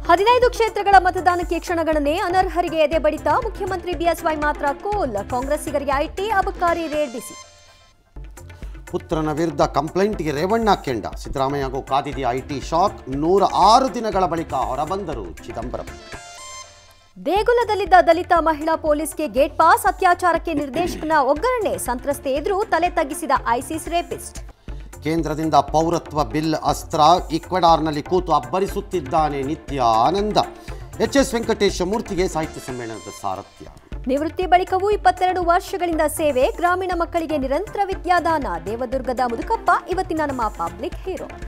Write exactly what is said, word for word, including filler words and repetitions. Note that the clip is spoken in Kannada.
ಹದಿನೈದು ಕ್ಷೇತ್ರಗಳ ಮತದಾನಕ್ಕೆ ಕ್ಷಣಗಣನೆ, ಅನರ್ಹರಿಗೆ ಎದೆ ಬಡಿತ, ಮುಖ್ಯಮಂತ್ರಿ ಬಿಎಸ್ವೈ ಮಾತ್ರ ಕೂಲ್, ಕಾಂಗ್ರೆಸ್ಸಿಗರಿಗೆ ಐಟಿ ಅಬಕಾರಿ ರೇಡ್ ಬಿಸಿ. ಪುತ್ರನ ವಿರುದ್ಧ ಕಂಪ್ಲೇಂಟ್ಗೆ ರೇವಣ್ಣ ಕೆಂಡ, ಸಿದ್ದರಾಮಯ್ಯಗೂ ಕಾದಿದೆಯ ಐಟಿ ಶಾಕ್, ನೂರ ಆರು ದಿನಗಳ ಬಳಿಕ ಹೊರಬಂದರು ಚಿದಂಬರಂ. ದೇಗುಲದಲ್ಲಿದ್ದ ದಲಿತ ಮಹಿಳಾ ಪೊಲೀಸ್ಗೆ ಗೇಟ್ ಪಾಸ್, ಅತ್ಯಾಚಾರಕ್ಕೆ ನಿರ್ದೇಶಕನ ಒಗ್ಗರಣೆ, ಸಂತ್ರಸ್ತೆ ಎದುರು ತಲೆ ತಗ್ಗಿಸಿದ ಐಸಿಸ್ ರೇಪಿಸ್ಟ್. ಕೇಂದ್ರದಿಂದ ಪೌರತ್ವ ಬಿಲ್ ಅಸ್ತ್ರ, ಈಕ್ವೆಡಾರ್ನಲ್ಲಿ ಕೂತು ಅಬ್ಬರಿಸುತ್ತಿದ್ದಾನೆ ನಿತ್ಯ ಆನಂದ. ಎಚ್ ಎಸ್ ವೆಂಕಟೇಶ ಮೂರ್ತಿಗೆ ಸಾಹಿತ್ಯ ಸಮ್ಮೇಳನದ ಸಾರಥ್ಯ. ನಿವೃತ್ತಿ ಬಳಿಕವೂ ಇಪ್ಪತ್ತೆರಡು ವರ್ಷಗಳಿಂದ ಸೇವೆ, ಗ್ರಾಮೀಣ ಮಕ್ಕಳಿಗೆ ನಿರಂತರ ವಿದ್ಯಾದಾನ. ದೇವದುರ್ಗದ ಮುದುಕಪ್ಪ ಇವತ್ತಿನ ನಮ್ಮ ಪಬ್ಲಿಕ್ ಹೀರೋ.